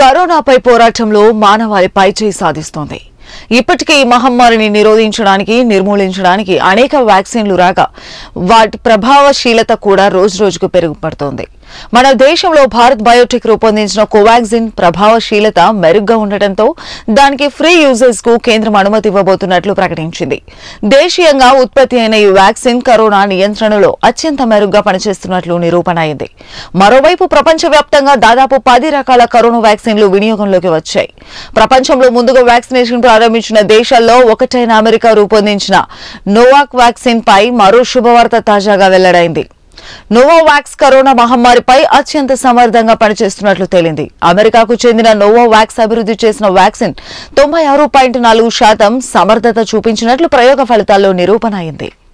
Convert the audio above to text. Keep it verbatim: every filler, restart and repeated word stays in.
కరోనాపై పోరాటంలో మానవాళి పైచేయి సాధిస్తోంది. ఇప్పటికే ఈ మహమ్మారిని నిరోధించడానికి నిర్మూలించడానికి అనేక వ్యాక్సిన్లు రాగా వాటి ప్రభావశీలత కూడా రోజురోజుకు పెరుగుపడుతోంది. మన దేశంలో భారత్ బయోటెక్ రూపొందించిన కోవాక్సిన్ ప్రభావశీలత మెరుగ్గా ఉండటంతో దానికి ఫ్రీ యూజర్స్ కు కేంద్రం అనుమతి ఇవ్వబోతున్నట్లు ప్రకటించింది. దేశీయంగా ఉత్పత్తి అయిన ఈ వ్యాక్సిన్ కరోనా నియంత్రణలో అత్యంత మెరుగ్గా పనిచేస్తున్నట్లు నిరూపణ అయింది. మరోవైపు ప్రపంచవ్యాప్తంగా దాదాపు పది రకాల కరోనా వ్యాక్సిన్లు వినియోగంలోకి వచ్చాయి. ప్రపంచంలో ముందుగా వ్యాక్సినేషన్ ప్రారంభించిన దేశాల్లో ఒకటైన అమెరికా రూపొందించిన నోవాక్ వ్యాక్సిన్ పై మరో శుభవార్త తాజాగా వెల్లడైంది. నోవోవాక్స్ కరోనా మహమ్మారిపై అత్యంత సమర్థంగా పనిచేస్తున్నట్లు తేలింది. అమెరికాకు చెందిన నోవోవాక్స్ అభివృద్ధి చేసిన వ్యాక్సిన్ తొంభై ఆరు పాయింట్ నాలుగు శాతం సమర్థత చూపించినట్లు ప్రయోగ ఫలితాల్లో నిరూపణ అయింది.